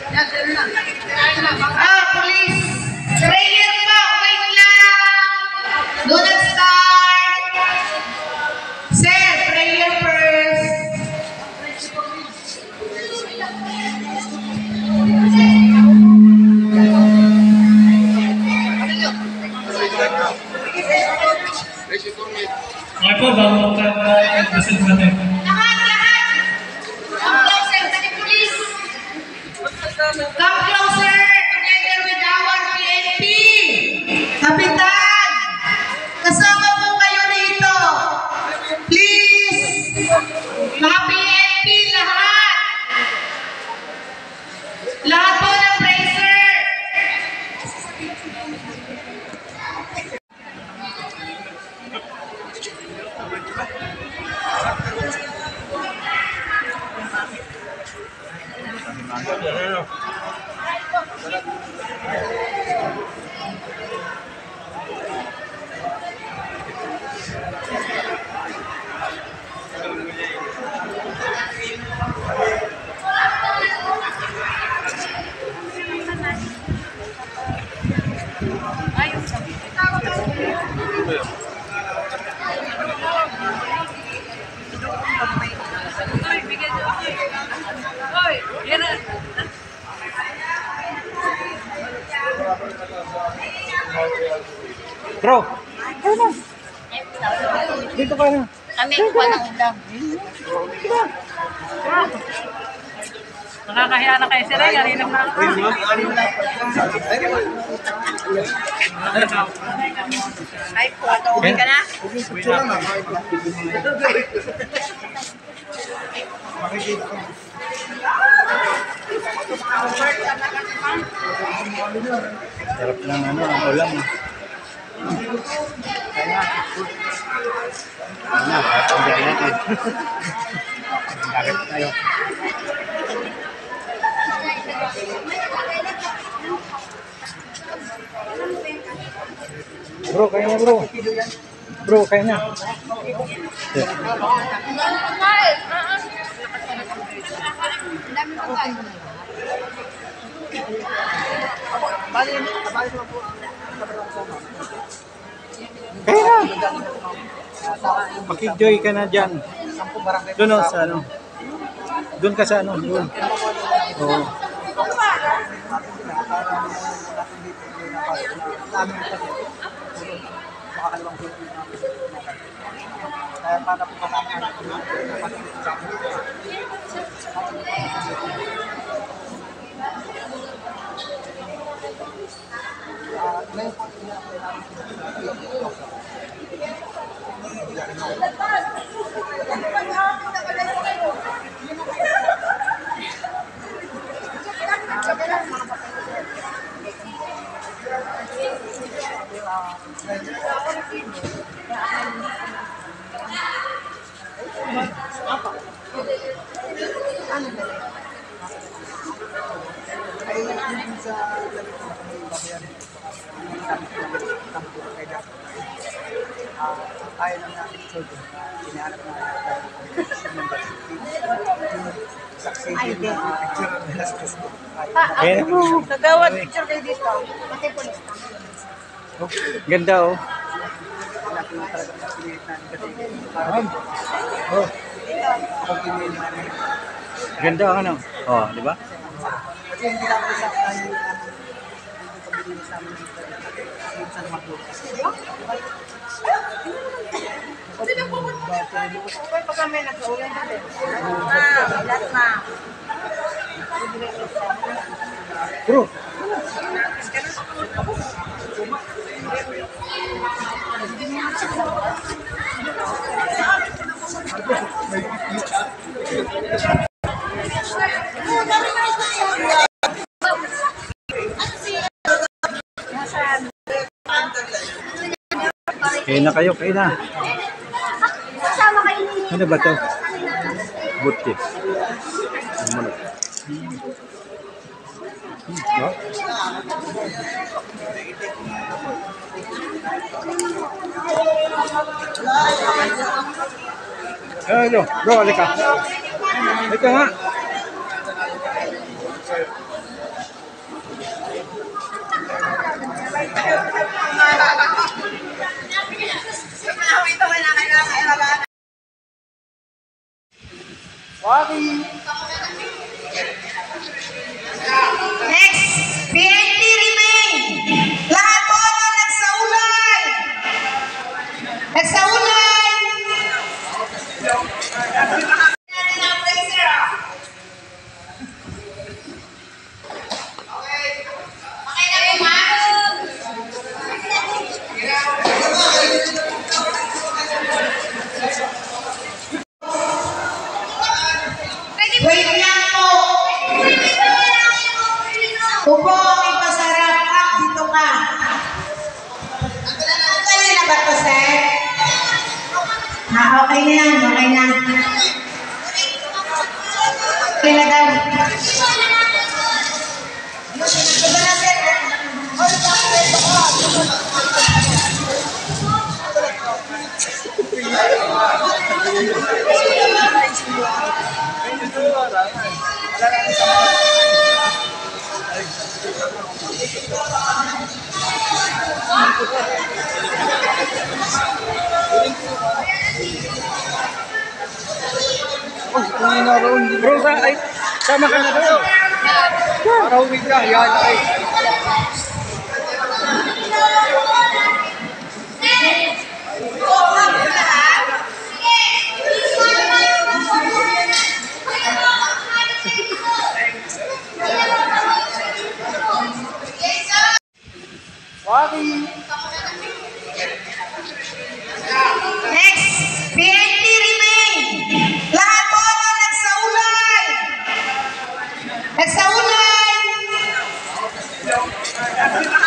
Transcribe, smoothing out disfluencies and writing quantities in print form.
Police. Prayer po. Wait lang. Do not start. Sir, prayer first. Okay po, bago mag-proceed natin. Lahat. Come closer to the police. Come closer together with our PNP. Kapitan, kasama po kayo rito. Please. Mga PNP, lahat. Lahat po ng praiser. Bro, dito ka na. Kami kuha ng ulam. Nakakahiya na kayo sila, yarinam na ako. Ay, uwi ka na? Sarap ng ang ulam. Patanggal natin. Bakit tayo? Bro, kaya na bro. Bro, kaya na. Kaya na. Makijoy ka na dyan. Doon o, sa ano. Doon ka sa ano. Doon. Oo. Kaya para po kami ayaw lang natin children. Hinahanap natin succeeding picture of the last Tuesday. Nagawad picture kayo dito. Pati police. Ganda oh. Natin na talaga pinilit natin kasi Oh. Ganda ano? Oh, di ba? Kasi hindi lang po sa tayo pabili sa amin sa mga bukas. Pag kami nag-ulan natin. Lahat na. Bro. Kaya na kayo, kaya na. Ano ba ito? Buti. Malak. No? Ayo, bro, halika. Ito nga. Next, PNP remain. Lahat po na nagsaulay. Nagsaulay. Wait lang po. Upo, may pasarap. Dito ka. Kanina ba to, sir? Okay na yan. Okay na. Okay na daw. Ito na, sir. Bro, ay, sama ka na doon. Marawig ka, yan ay. Next, PNP remain. Lahat po na nagsaulay. Nagsaulay.